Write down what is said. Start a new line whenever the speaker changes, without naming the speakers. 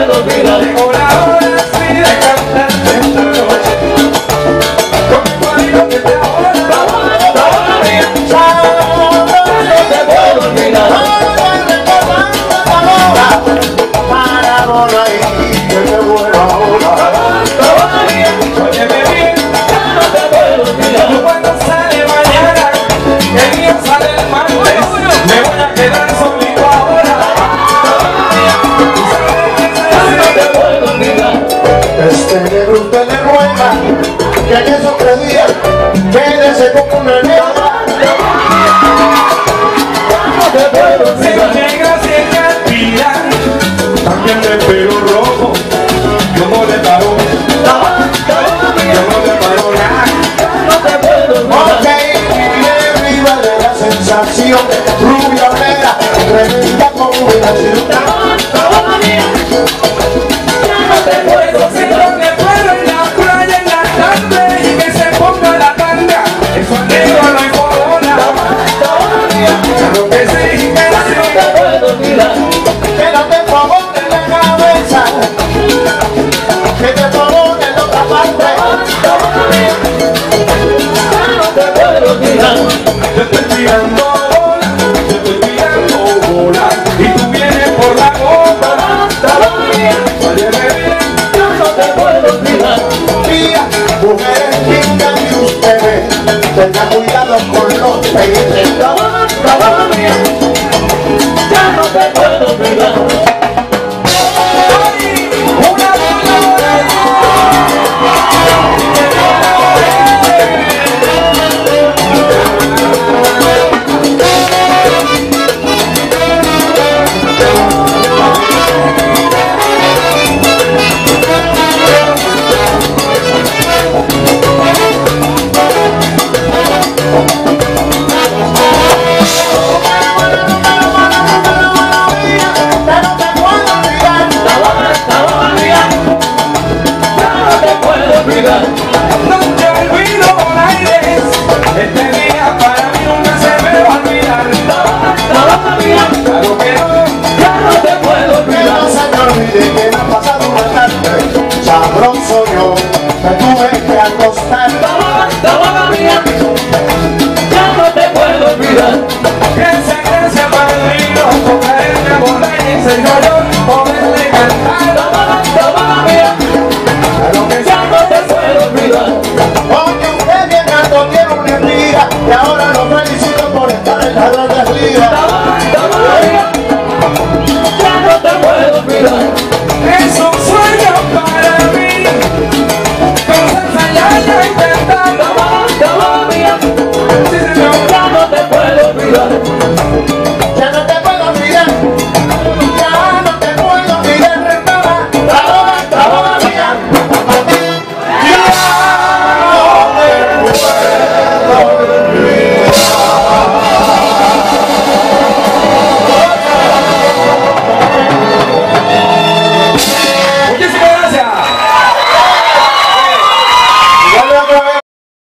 puedo olvidar.
Llegó la hora así de cantarte esta noche. Con mi marido que te ahora.
Todavía no te puedo olvidar.
Para ahora y que me vuelva ahora.
Todavía
Óyeme bien,
no te puedo olvidar.
cuando sale mañana, el día sale el martes, me voy a quedar solito ahora.
No te puedo olvidar.
Este negro usted le ruega que en esos 3 días quédese como una negra.
No te puedo
Si
olvidar.
negra si es cantidad, también de pelo rojo, yo no le paro,
Todavía
yo no le paro nada.
no te puedo olvidar.
Ok, vive arriba de la sensación, rubia negra, tremenda combinación.
Todavía no te puedo
Si
olvidar.
lo que puedo en la playa en la tarde y que se ponga la tanga, eso es negro no hay corona.
Todavía
Claro que sí, que
no
sí.
te puedo olvidar.
Que no te provoque la cabeza, que te provoque en otra parte.
Todavía no te puedo olvidar.
Yo estoy tirando bola, y tú vienes por la copa.
Todavía
Óyeme bien,
no te puedo olvidar.
Mira, mujeres lindas y ustedes, tengan cuidado con los peines.
Todavía ya no te puedo olvidar.